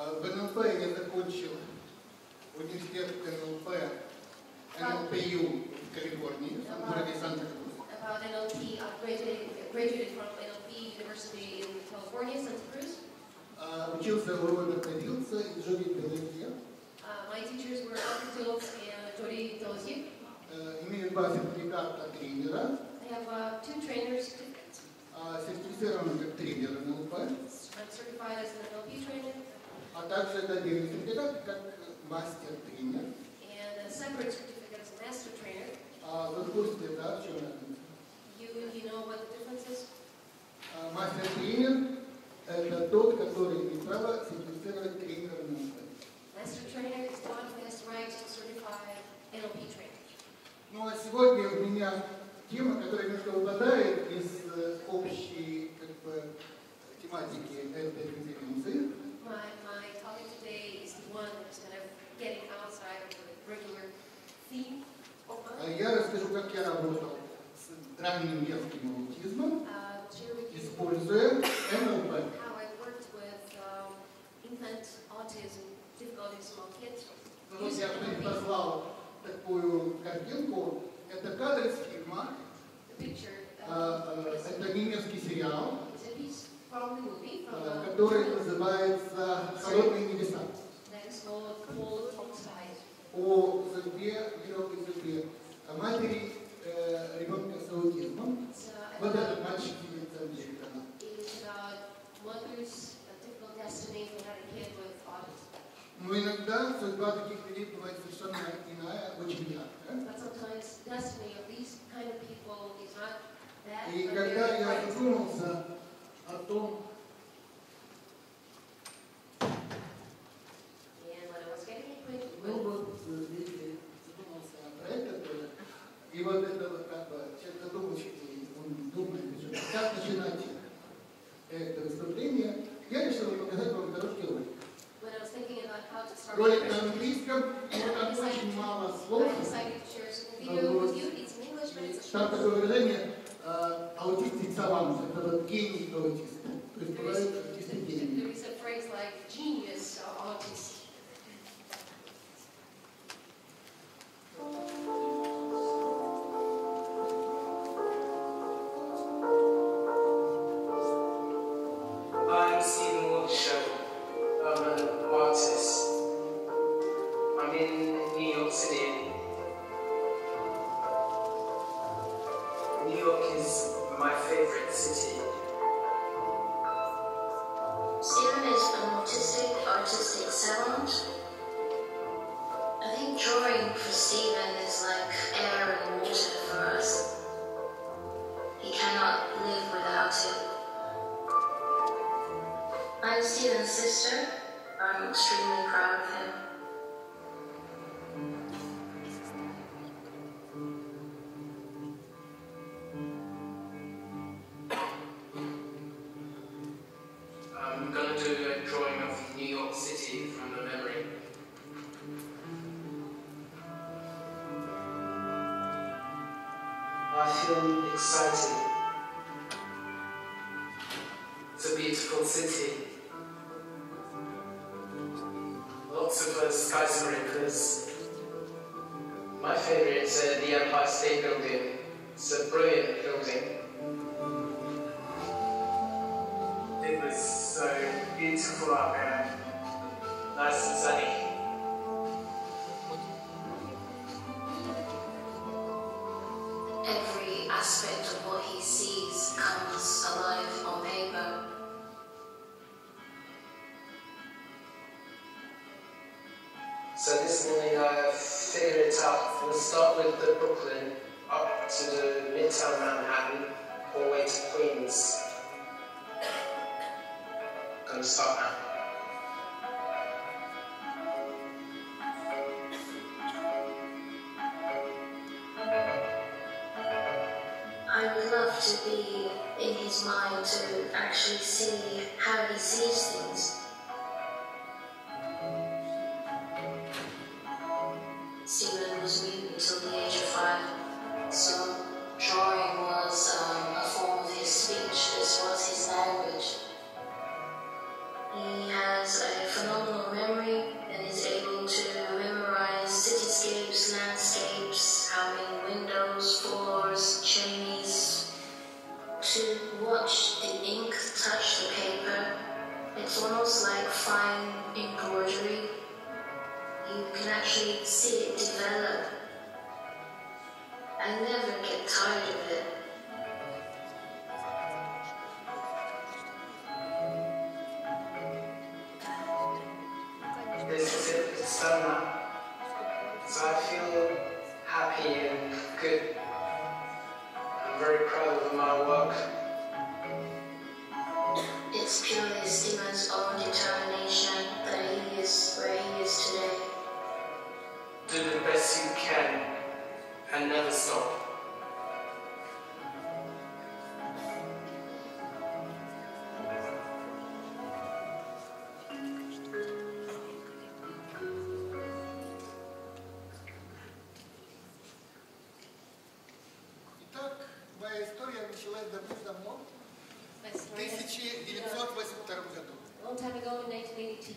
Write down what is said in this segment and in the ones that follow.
В НЛП я закончил университет НЛП, NLP-ю в Калифорнии, в городе Санта-Крус. About NLP, I graduated from NLP University in California, Santa Cruz. Учился у Роберта Филдса и Джоди Делезье. My teachers were Albert Fields and Jody Delezio. Имею 2 сертификата тренера. I have 2 trainers certificates. Сертифицирован как тренер НЛП. I'm certified as an NLP trainer. А также это отдельный сертификат как мастер-тренер. And a separate certificate as a master trainer. Вы в курсе, да, в чем разница? You know what the difference is? Мастер-тренер – это тот, который имеет право сертифицировать тренера НЛП. Master trainer is the one who has the right to certify NLP trainer. Ну а сегодня у меня тема, которая немножко выпадает из общей тематики этой конференции. My topic today is the one that is kind of getting outside of the regular theme of mine. Я расскажу, как я работал с ранним детским аутизмом, используя НЛП. How I worked with infant autism, difficulties among kids. Вот я послал такую картинку. Это кадр из фильма. Это немецкий сериал, который называется «Холодные небеса». О судьбе, нелегкой судьбе матери ребенка с аутизмом. Вот этот мальчик видится в экране. Но иногда судьба таких людей бывает совершенно иная, очень яркая. И когда я задумался о том, задумался о проекте, и вот это вот как бы человек задумчивый, он думает, как начинать это выступление, я решил показать вам короткий ролик. Ролик на английском, но там очень мало слов. Там такое выражение «аутистик савант», это вот гений аутиста. То есть бывает аутисты гений. Artistic savant. I think drawing for Stephen is like air and water for us. He cannot live without it. I'm Stephen's sister. I'm extremely proud of him. I'm going to do a drawing of New York City from the memory. I feel excited. It's a beautiful city. Lots of skyscrapers. My favorite is the Empire State Building. It's a brilliant building. It was so beautiful out there, nice and sunny. Every aspect of what he sees comes alive on paper. So this morning I figured it out. We'll start with the Brooklyn, up to the Midtown Manhattan, all the way to Queens. Gonna start now. I would love to be in his mind to actually see how he sees things. Stephen was mute until the age of 5, so drawing was a form of his speech. This was his language. He has a phenomenal actually see it develop. I never get tired of it. This is it, it's done now. So I feel happy and good. I'm very proud of my work. It's purely Steven's own determination that he is where he is today. Do the best you can and never stop. Итак, моя история началась давно-давно, My в story has 1982 году. a long time ago in 1982.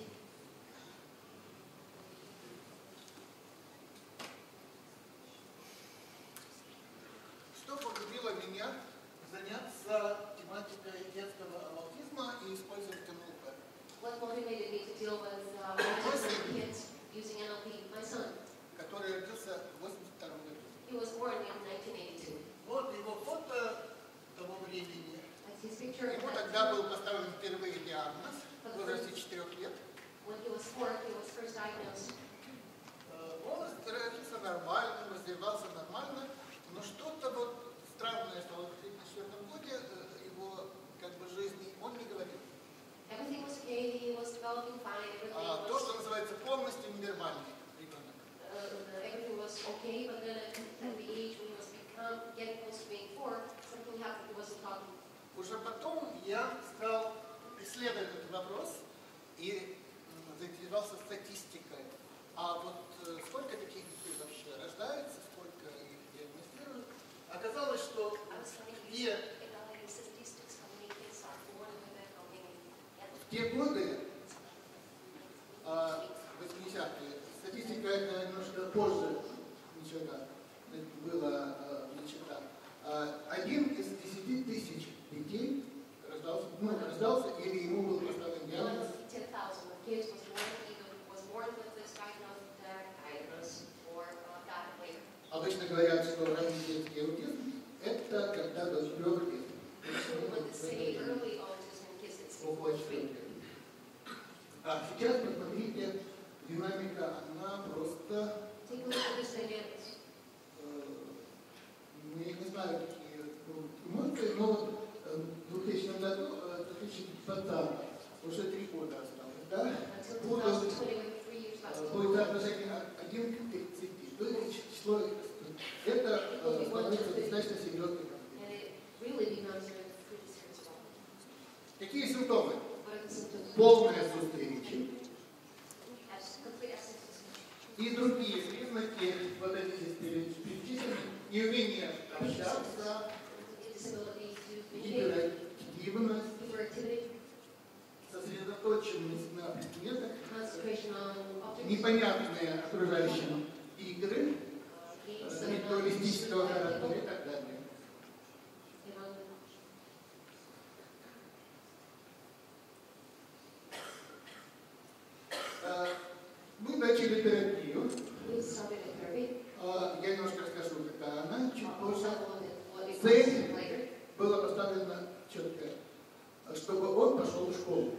Что побудило меня заняться тематикой детского аутизма и использовать НЛП? What motivated me to deal with autism in kids using NLP? My son. Который родился в 1982 году. He was born in 1982. Вот его фото того времени. That's his picture. Ему тогда был поставлен впервые диагноз в возрасте 4 лет. When he was 4, he was first diagnosed. Он родился нормально, развивался нормально, но что-то вот странное стало в 1934 году, его как бы жизни он не говорил. Everything was okay, he was developing fine, То, что называется полностью ненормальный ребенок. everything was okay, but then at the age when he was getting close to being 4, something happened, he wasn't talking. Уже потом я стал исследовать этот вопрос и заинтересовался статистикой. А вот сколько таких детей вообще рождается, сколько их диагностируют. Оказалось, что в те годы, 80-е, статистика это немножко позже начата, было начата. 1 из 10 тысяч детей рождался или ему был поставлен диагноз. Обычно говорят, что ранний детский аутизм это когда до 4 лет. Сейчас посмотрите, динамика, она просто, я не знаю, какие эмоции, но вот в 2000 году, 2020, уже 3 года осталось, да? Будет соотношение 1 к 30, то есть число, это становится достаточно серьезной проблемой. Какие симптомы? Полное отсутствие речи и другие признаки, вот эти здесь перечислены, неумение общаться, гиперактивность, сосредоточенность на предметах, непонятные окружающим игры, ритуалистического характера и так далее. Мы начали терапию. Я немножко расскажу, какая она, чуть позже. Цель была поставлена четко, чтобы он пошел в школу.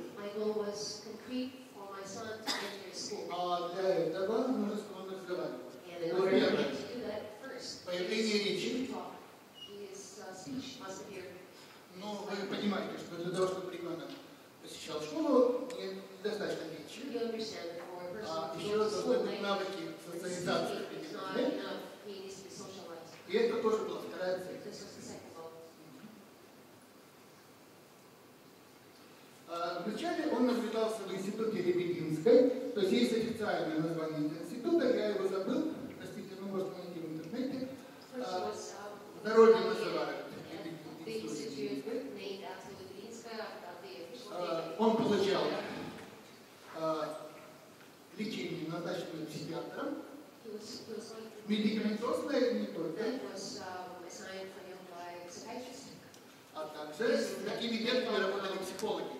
А для этого нужно с ним разговаривать. Во-первых, появление речи. Но вы понимаете, что для того, чтобы ребенок посещал школу, недостаточно речи. Еще должны быть навыки социализации. И это тоже была вторая цель. Вначале он наблюдался в институте Ребединской, то есть есть официальное название института, я его забыл, простите, ну можно найти в интернете. В народе называют Ребединской. Он получал лечение, назначенное психиатром, медикаментозное не только, а также с такими детками работали психологи.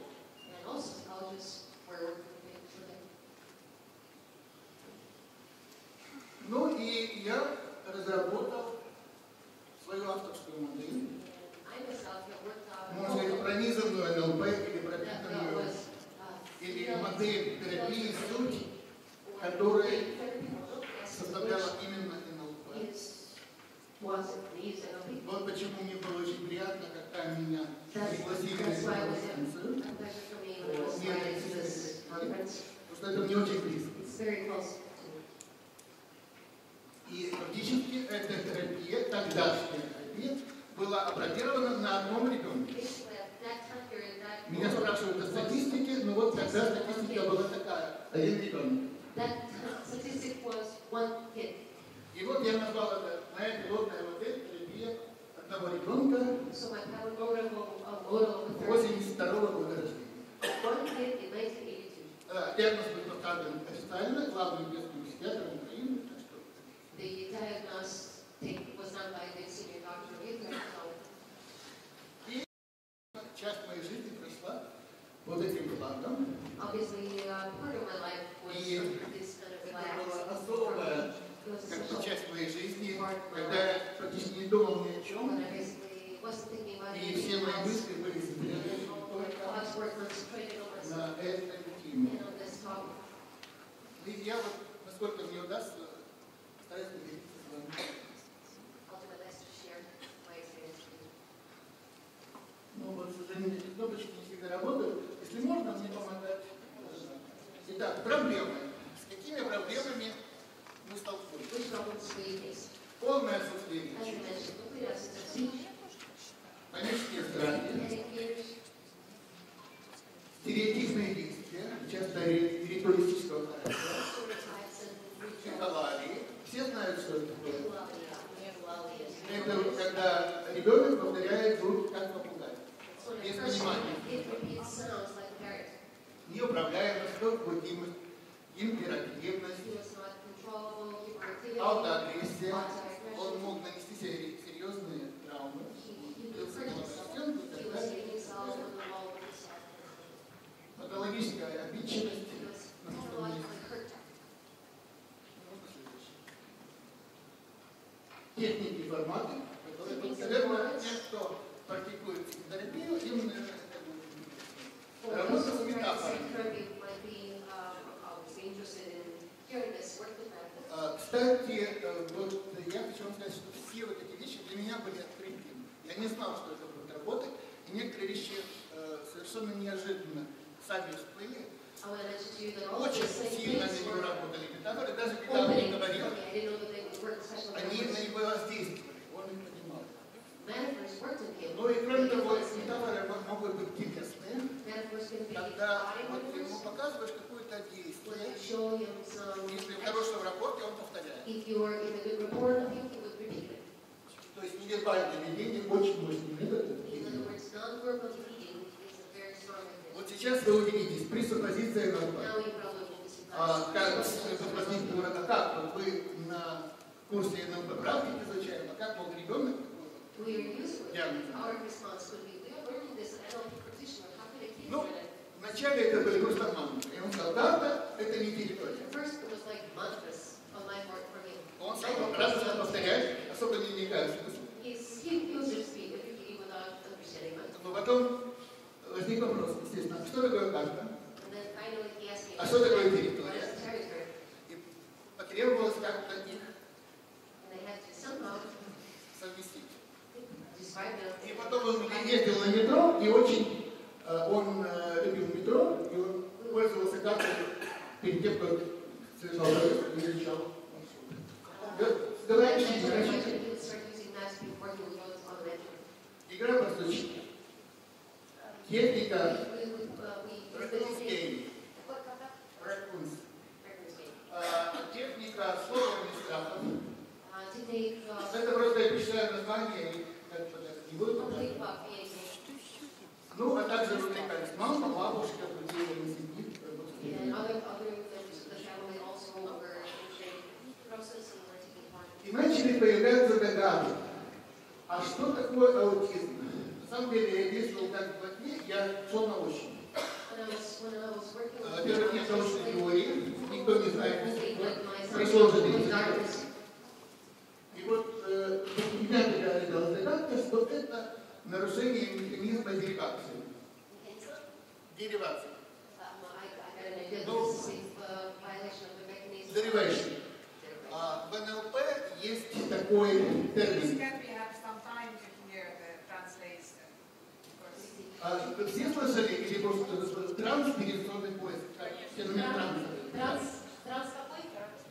которая составляла именно НЛП. Вот почему мне было очень приятно, когда меня пригласили на эту конференцию. Потому что это мне очень близко. И фактически эта терапия, тогдашняя терапия, была опробирована на одном ребенке. Меня спрашивают о статистике, но вот тогда статистика была такая, один ребенок. И вот я назвал это, моя пилотная модель, терапия одного ребенка 82-го года рождения. Диагноз был поставлен официально главным детским психиатром Украины. The diagnostic was done by the senior doctor in Catalin. И часть моей жизни прошла под этим флагом. Obviously, part of my life was this kind of flag. Это была особая часть моей жизни, когда я практически не думал ни о чем. И все мои мысли были сосредоточены только на этой теме. И я вот, насколько мне удастся, стараюсь поделиться с вами. Ну вот, к сожалению, эти кнопочки не всегда работают. Если можно, мне помогать. Итак, проблемы. С какими проблемами мы столкнулись? Полное отсутствие речи. Панические страхи. Стереотипные действия, часто риторического характера. Психологии. Все знают, что это такое. Это вот когда ребенок повторяет звук как попугай. Без понимания. Неуправляемость, возбудимость, императивность, аутоагрессия. Он мог нанести себе серьезные травмы. Патологическая обидчивость. Техники и форматы, которые, наверное, те, кто практикует психотерапию, им, наверное, работа с метафорами. Кстати, вот я хочу вам сказать, что все вот эти вещи для меня были открытыми. Я не знал, что это будет работать, и некоторые вещи совершенно неожиданно сами всплыли. Очень сильно на него работали метафоры, даже когда он не говорил, они на него воздействовали, он их понимал. Ну и кроме того, метафоры могут быть телесные, когда вот ему показываешь какое-то действие, если в хорошем рапорте, он повторяет. То есть невербальное поведение очень мощный метод. Вот сейчас вы удивитесь, пресуппозиция НЛП. Как вот вы на курсе НЛП практики изучаем, а как мог ребенок Ну, вначале это были просто мантры. И он сказал, да, это не территория. Он сам радостно повторяет, особо не вникает в смысл. Но потом возник вопрос, естественно, что такое карта? А что такое территория? И потребовалось как-то их совместить. И потом он ездил на метро, и очень он любил метро, и он пользовался картой перед тем, как совершал поездку и изучал маршрут. Игра постучки. Техника техника сложных страхов. Это просто я пишу название и как-то не буду показывать. Ну, а также вовлекались мама, бабушка, друзья, не сидит. И начали появляться догадки. А что такое аутизм? На самом деле я действовал как в окне, я шел на ощупь. Во-первых, нет научной теории, никто не знает, пришло же И вот у меня такая родилась догадка, что это нарушение механизма деривации. Деривации. motivation. В НЛП есть такой термин. Все слышали или просто трансперсональный поиск? Феномен транса. Транс какой?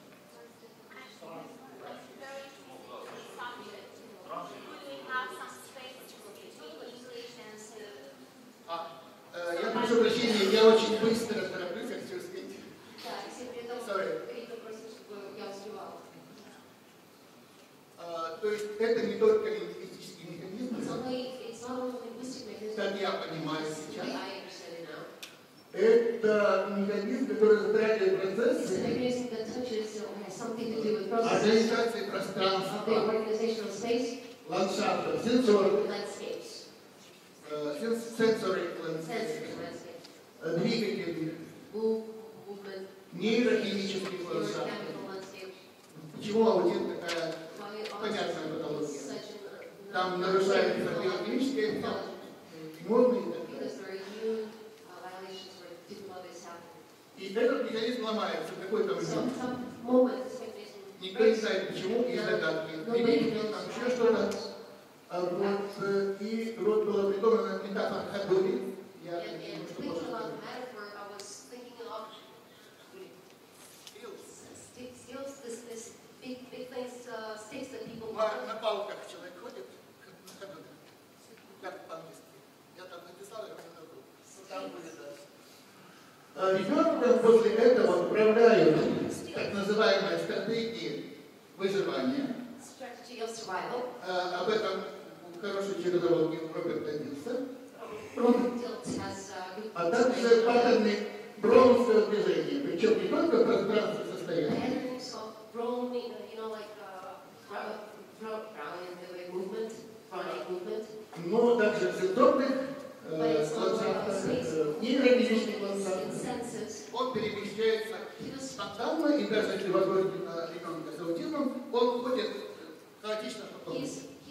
Я прошу прощения, я очень быстро тороплюсь, как все успеть. Да, если при этом Рита просит, чтобы я успевала. То есть это не только лингвистический механизм, как я понимаю сейчас. Это механизм, который затрагивает процессы организации пространства, ландшафта, сенсорных, двигательных, нейрохимических ландшафтов. Почему аутизм такая понятная патология? Там нарушается биохимическая иммунная и так далее. И этот механизм ломается в какой-то момент. Никто не знает почему, есть догадки. Или там еще что-то. И вот была придумана метафора ходули. Я немножко позже. На палках человек ходит, как ходули. Как по-английски. Я там написал, я там будет. Ребенка после этого управляют так называемые стратегии выживания. Об этом хороший чередовок Роберт добился. А также паттерны броунского движения. Причем не только в пространстве состояния. Но также в синтропных ландшафтах, нейрохимических ландшафтах. Он перемещается спонтанно, и даже если возможно ребенка с аутизмом, он ходит хаотично по полу.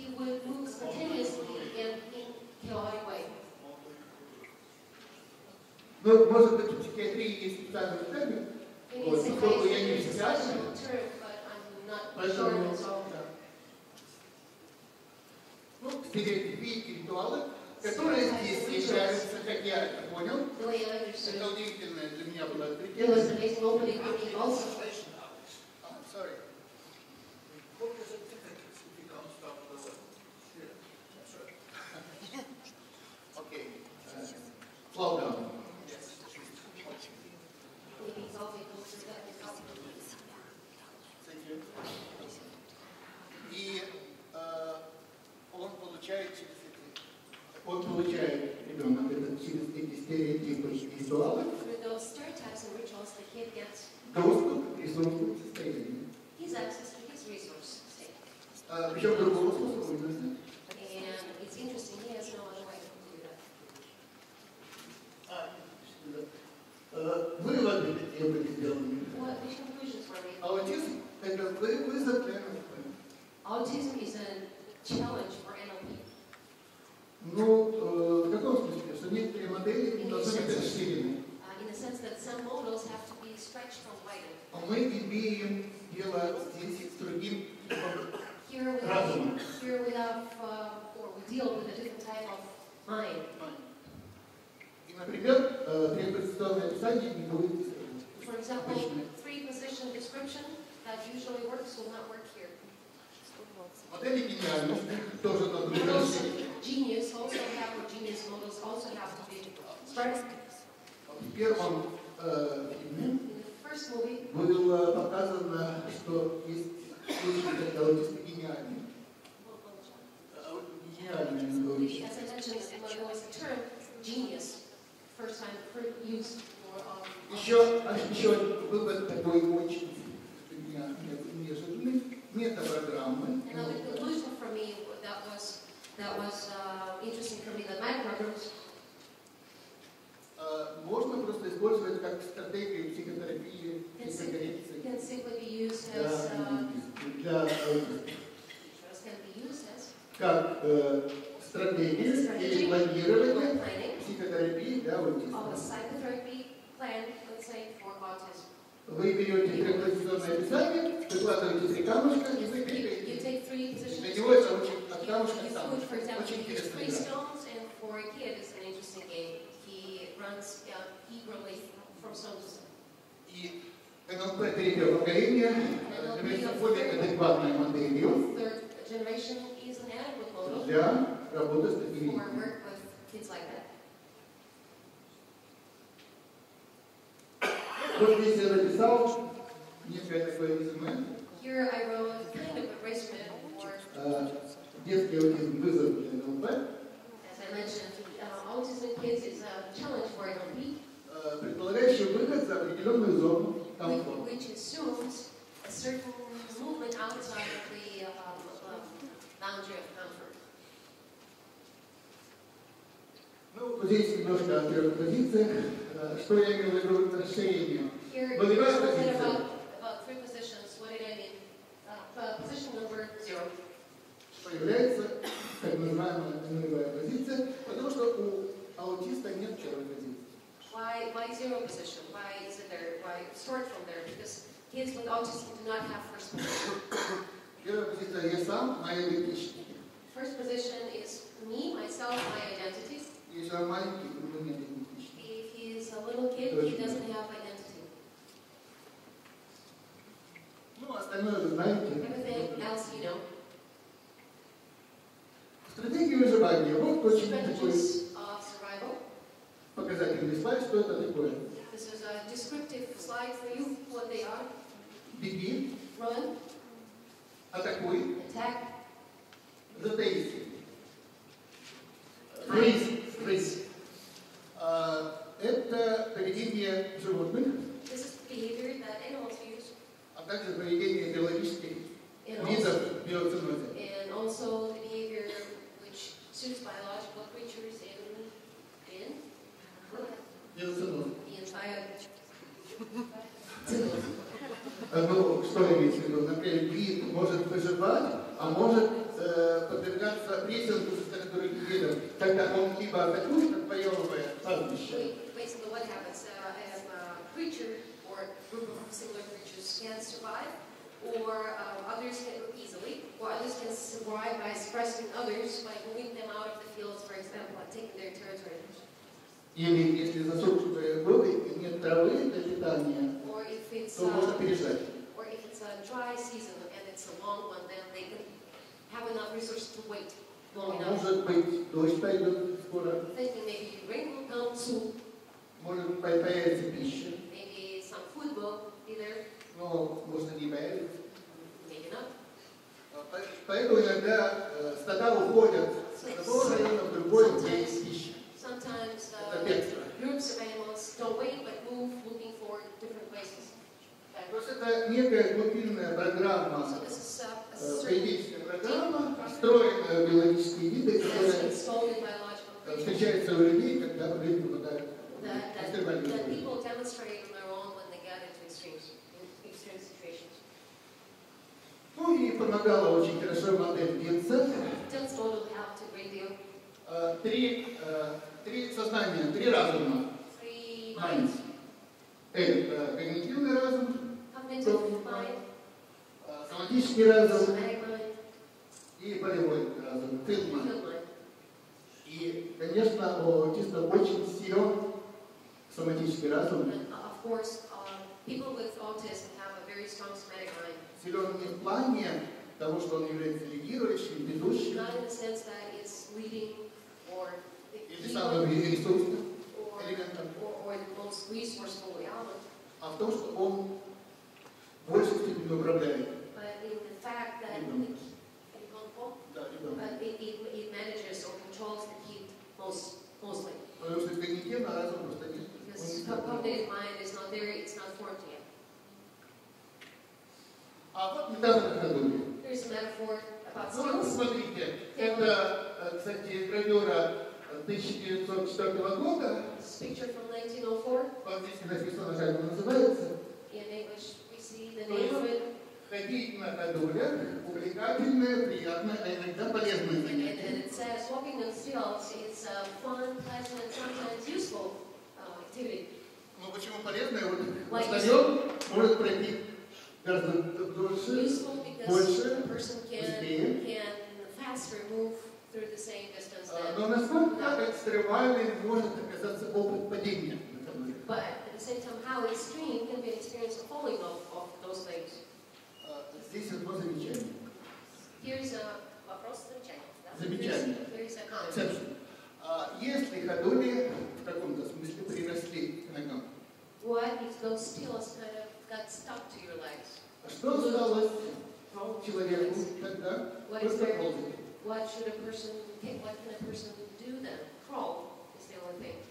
Ну, может быть, в психиатрии есть специальный термин, поскольку я не психиатр, поэтому, да. Ну, стереотипы и ритуалы, которые здесь являются, как я это понял, это удивительное для меня было открытие. Sorry. Okay. Slow down. И он получает ребенок это через эти стереотипы и ритуалы доступ к ресурсному состоянию. Причем другого способа не знаю. Выводы такие были сделаны. Аутизм – это вызов для НЛП. Autism is a challenge for NLP. Ну, в каком смысле? Что некоторые модели должны быть расширены. In the sense that some models have to be stretched or widened. А мы имеем дело здесь с другим разумом. Here we have, or we deal with a different type of mind. И, например, трехпозиционное описание не будет. For example, three-position description that usually works will not work here. Модели гениальности тоже надо быть расширены. Genius also have, or genius models also have to be stretched. В первом фильме было показано, что есть случаи, когда аутисты гениальные. Гениальные. As I mentioned, there was a term, genius, first time used for Еще вывод такой очень неожиданный. Метапрограммы. Another conclusion for me that was interesting for me, that my programs можно просто использовать как стратегию психотерапии, психокоррекции для аутистов. Как стратегию или планирование психотерапии для аутистов. Вы берете трехпозиционное позиционное описание, выкладываете 3 камушка и вы You бегаете. take 3 positions. Для него это очень от You камушка к put, камушку. for example, Очень you use интересная 3 игра. stones, and for a kid, it's an interesting game. He runs eagerly from stone to stone. И НЛП третьего поколения является более адекватной моделью Third generation is an adequate model для работы с такими for детьми. work with kids like that. Вот здесь я написал некое такое резюме. Here I wrote kind of a resume for, Детский аутизм вызов для НЛП. as I mentioned, autism in kids is a challenge for NLP, Предполагающий выход за определенную зону комфорта. which assumes a certain movement outside of the boundary of comfort. Ну, вот здесь немножко о 3 позициях. Что я имел в виду расширение? Here, Болевая here's a little bit позиция. about 3 positions. What did I mean? Position number 0. Что является так называемая нулевая позиция, потому что у аутиста нет первой позиции. Why 0 position? Why is it there? Why start from there? Because kids with autism do not have first position. Первая позиция я сам, моя идентичность. First position is me, myself, my identity. Если он маленький, у него нет идентичности. If he is a little kid, he doesn't have identity. Ну, остальное вы знаете. Everything else you know. Стратегия выживания. Вот очень такой Strategies of survival. показательный слайд, что это такое. This is a descriptive slide for you, what they are. Беги, Run, атакуй, attack, затаись. hide, Фриз. Это поведение животных, This is behavior that animals use, а также поведение биологических and видов в биоценозе. also the behavior which suits biological creatures in Биоценоз. the Ну, что имеется в виду? Например, вид может выживать, а может подвергаться прессингу со стороны других видов, когда он либо атакует, отвоевывая пастбище. Basically, what happens as a creature or a group of similar creatures can survive, or others can easily, or others can survive by suppressing others by moving them out of the fields, for example, and taking their territory. Или если засушенные годы и нет травы для питания, Or if it's то можно переждать. a dry season and it's a long one, then they can have enough resources to wait long enough. Может быть, дождь пойдет скоро, Thinking maybe rain will come soon, может появится пища, maybe some food will be there, но может не появится. maybe not. Поэтому иногда стада уходят с одного района в другой, где есть пища. Sometimes Это бегство. groups of animals don't wait but move looking for different places. То есть это некая глубинная программа, So this is a certain поведенческая программа, встроенная в биологические виды, that's которая installed in biological creatures встречается у людей, когда в жизни попадают в that экстремальные people demonstrate on their own when they get into extreme situations. Ну и помогала очень хорошо модель Гинса. This model helped a great deal. Три сознания, 3 разума. 3 minds. Это когнитивный разум, Cognitive mind, соматический разум somatic mind, и болевой разум, field mind. field mind. И, конечно, у аутиста очень силен соматический разум. And of course, people with autism have a very strong somatic mind. Силен не в плане того, что он является лидирующим, ведущим, Not in the sense that it's leading or the или key самым ресурсным or элементом, the most resourceful element, а в том, что он в большей степени управляет. but in the fact that Да, ребенком. it manages or controls the kid mostly. Потому что когнитивный разум просто нет. Because cognitive mind is not there, it's not formed yet. А вот метафора ходули. Here's a metaphor about Ну, skills. смотрите, это, кстати, гравюра 1904 года. This picture from 1904. По-английски написано, как она называется. In English, we see the name of it. Ходить на ходулях увлекательное, приятное, а иногда полезное And занятие. it says walking on stilts is a fun, pleasant, and sometimes useful activity. Ну почему полезное? Вот встаем, может пройти гораздо дольше, Useful because больше, a person быстрее. can faster move through the same distance Но than насколько экстремальным может оказаться опыт падения? But at the same time, how extreme can be an experience of falling off those things? Здесь одно замечание. Here's a вопрос замечание. Замечание. There's a comment. Exception. Если ходули в каком-то смысле приросли к ногам, What if those stills kind of got stuck to your legs? что осталось человеку тогда? What Просто ползать. what can a person do then? Crawl is the only thing.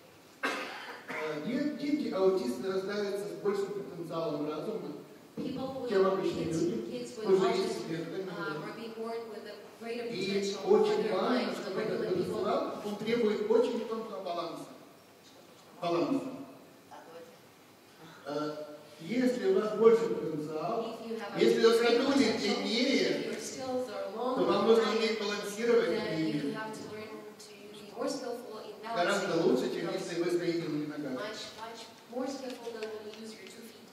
Дети аутисты рождаются с большим потенциалом разума, People чем with обычные люди. kids with Уже есть autism исследования. are being born with a greater И potential for очень their важно, minds than чтобы этот regular people. потенциал, он требует очень тонкого баланса. Если у вас больше потенциал, If you have a если у вас greater ходули potential, длиннее, if your skills are то longer, вам нужно уметь балансировать then you ими have to learn to be more skillful in гораздо balancing лучше, чем those. если вы стоите на ногах. Much more skillful than when you use your 2 feet.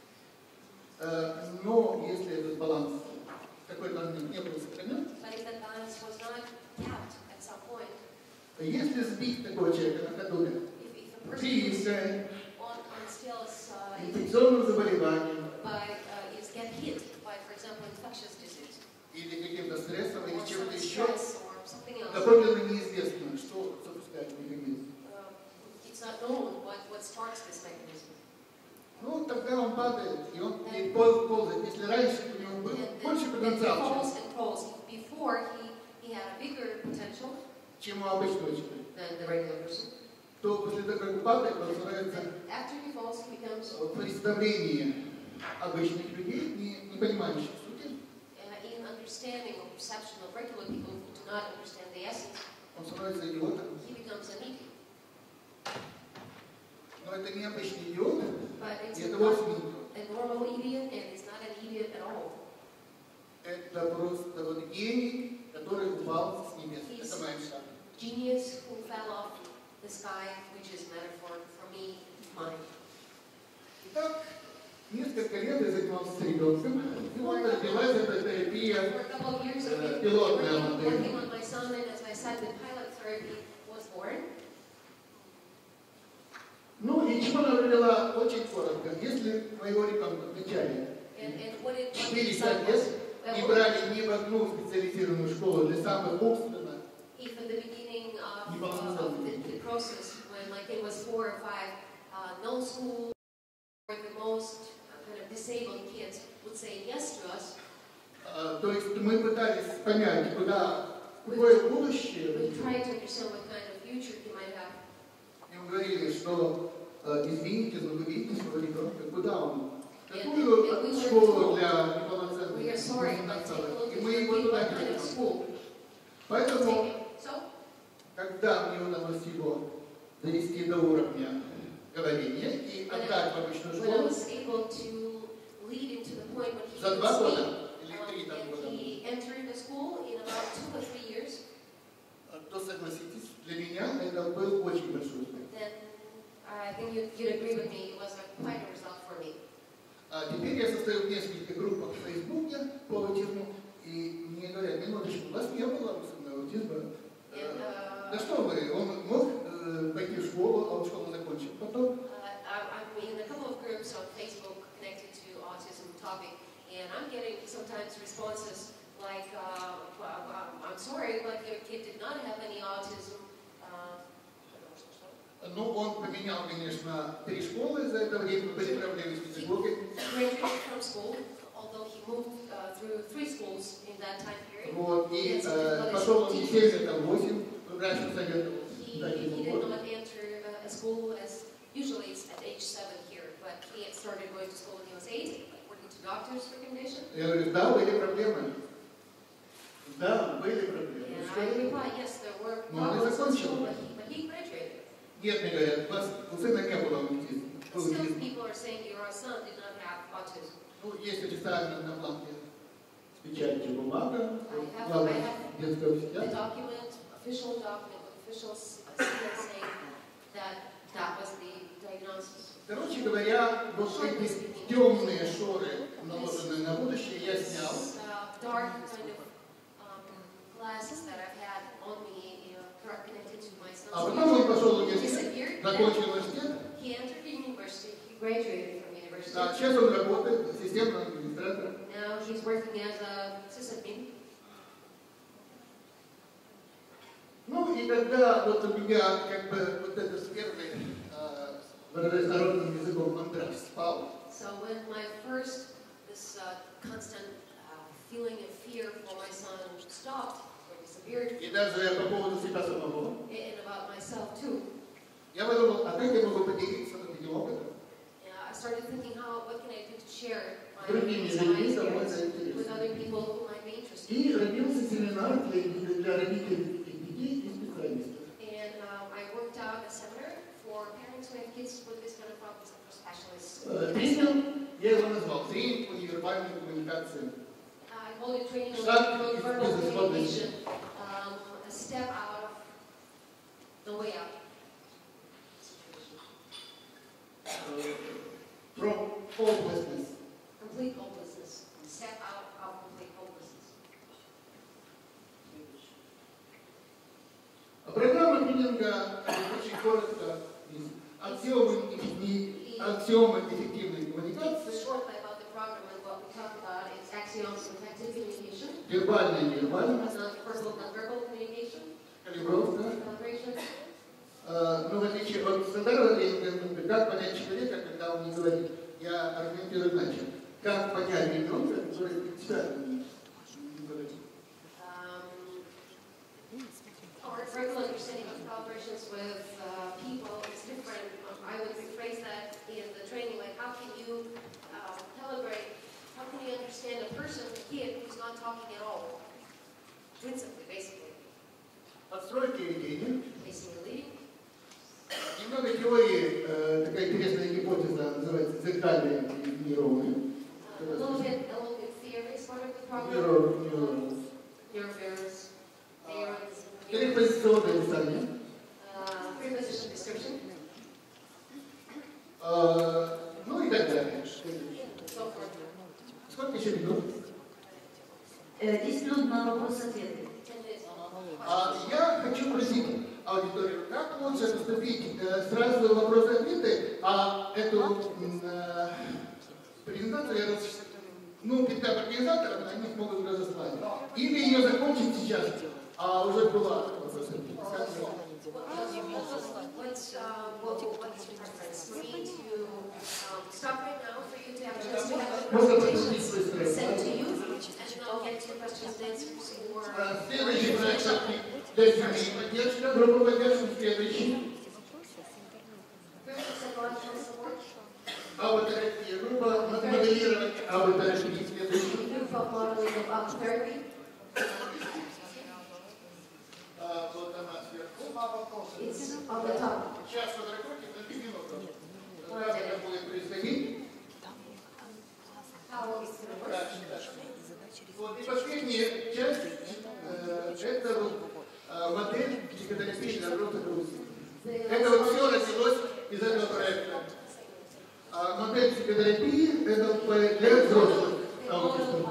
Но если этот баланс в какой-то момент не был сохранен, But if that balance was not kept at some point, если сбить такого человека на ходуле, if a person is прививкой, on stills, инфекционным заболеванием is get hit by, for example, infectious disease, или каким-то стрессом, или or чем-то some еще, stress, or something else, доподлинно неизвестно, что запускает механизм. it's not known what starts this mechanism. Ну, тогда он падает, и он ползает. Если раньше у него был больше And потенциал, falls. Before he had a bigger potential чем у обычного человека, than the regular person. то после того, как он падает, он становится After he falls, he becomes представление обычных людей, не понимающих сути. in understanding or perception of regular people who do not understand the essence, Он становится идиотом. he becomes an idiot. Но это не обычный идиот, But it's и это not вовсе не идиот. a normal idiot, and it's not an idiot at all. Это просто вот гений, который упал с небес. Это моя мечта. Genius who fell off the sky, which is metaphor for me, mine. Итак, несколько лет я занимался с ребенком, и вот родилась эта терапия, For a couple of years, I've been пилотная модель. working on my son, and as I said, the pilot therapy was born. Ну и чего она привела очень коротко. Если моего ребенка вначале And what it 40 лет не брали ни в одну специализированную школу для самых умственных, if in the beginning of the process, when like it was 4 or 5, no school or the most kind of disabled kids would say yes to us. то есть мы пытались понять, какое будущее. We tried to understand what kind of future he might have. И мы говорили, что извините, но вы видите своего ребенка, куда он? Какую школу для неполноценных? We are sorry, but take a look И at мы your его туда what не kind of ведем. school. Поэтому, So, когда мне удалось его довести до уровня говорения и отдать в обычную when I школу, was able to lead him to the point when he за could 2 speak, года или 3 года, and he entered the school in about 2 or 3 years, то согласитесь, для меня это был очень большой успех. then I think you'd agree with me, it was quite a result for me. Теперь я состою в нескольких группах в Фейсбуке по аутизму, и мне говорят, минуточку, у вас не было аутизма. Да что вы, он мог пойти в школу, а он школу закончил. Потом I'm in a couple of groups on Facebook connected to autism topic, and I'm getting sometimes responses like, I'm sorry, but your kid did not have any autism. Ну, он поменял, конечно, 3 школы за это время, были проблемы с педагогикой. Graduated from school, although he moved through 3 schools in that time period. Вот, и пошел он не 7, а 8, врач посоветовал. He did not enter a school as usually it's at age 7 here, but he had started going to school when he was 8, according to doctor's recommendation. Я говорю, да, были проблемы. Да, были проблемы. And I reply, yes, there were Но он не problems in закончил. school, but he graduated. Нет, мне говорят, у вас у сына не было аутизма. Still, people are saying your son did not have autism. Ну, есть официально на бланке с печатью бумага, I главное have детского the психиатра. document, official document, official statement saying that that was the diagnosis. Короче говоря, вот эти темные шоры, наложенные на будущее, kind of classes that I've had on me, connected to my son's А потом он пошел в университет, disappeared. закончил университет. He entered university, he graduated from university. Да, сейчас он работает системным администратором. Now he's working as a sysadmin. Ну и когда вот у меня как бы вот этот первый, выражаясь народным языком, мандраж спал. So when my first, this constant feeling of fear for my son stopped or disappeared, И даже по поводу себя самого. and about myself too, Я подумал, а как я могу поделиться этим опытом? I started thinking, what can I do to share my Другими experience людьми, кому это интересно. with other people who might be interested. И родился семинар для родителей и детей и специалистов. And I worked out a seminar for parents who have kids with this kind of problems and for specialists. Тренинг, я его назвал, тренинг по невербальной коммуникации. I call it training on Шаг из verbal безысходности. communication, a step out of the way out. From hopelessness. Complete hopelessness. Step out of complete hopelessness. Программа тренинга очень коротко из аксиомы эффективной коммуникации, Shortly about the program and what we talk about is axioms of effective communication, вербальная и невербальная, non-verbal, non-verbal communication, калибровка. calibration. Но в отличие от стандартного тренинга, как понять человека, когда он не говорит, я аргументирую иначе. Как понять ребенка, который специально не говорит. Our regular understanding of collaborations with people is different. I would rephrase that in the training, like how can you calibrate, how can you understand a person, a kid, who's not talking at all? Principally, basically. Отстройки ведения. Basically leading. Немного теории, такая интересная гипотеза, называется зеркальные нейроны. A little bit theory is part of the program. Neurovirus, neurons. Трехпозиционное описание. Preposition description. Ну и так далее. So forth. Сколько еще минут? 10 минут на вопрос-ответы. 10 minutes. Я хочу просить аудиторию, как лучше поступить? Сразу вопросы-ответы, а эту презентацию я передам организаторам, они смогут разослать. Или ее закончить сейчас, а уже была вопросы-ответы. What's your preference? For me to stop right now, for you to have a chance to have the presentations sent to you, and I'll get to questions and answers, or... Следующий проект для семьи поддержка, группа поддержки, следующий. Psychological support. Аутерапия, группа моделирования аутерапии, следующий. Group of modeling of autotherapy. Вот она сверху. It's on the top. Сейчас фотографируйте на 5 минут. Как это будет происходить? How it's going to work. Вот, и последняя часть, это вот модель психотерапии для взрослых русских. Это вот все родилось из этого проекта. Модель психотерапии, это для взрослых аутистов.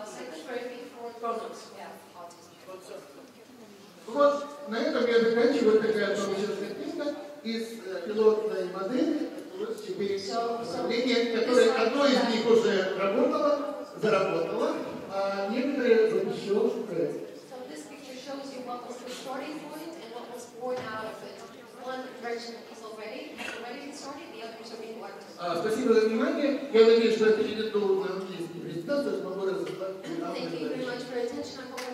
Вот, на этом я заканчиваю, такая получилась картинка из пилотной модели. Вот теперь управление, которое одно из них уже работало, заработало, а некоторые еще проект. So this picture shows you what was the starting point and what was born out of it. One version is already been started, the others are being worked on. Спасибо за внимание. Я надеюсь, что я переведу на английский презентацию, смогу разослать. Thank you very much for your attention.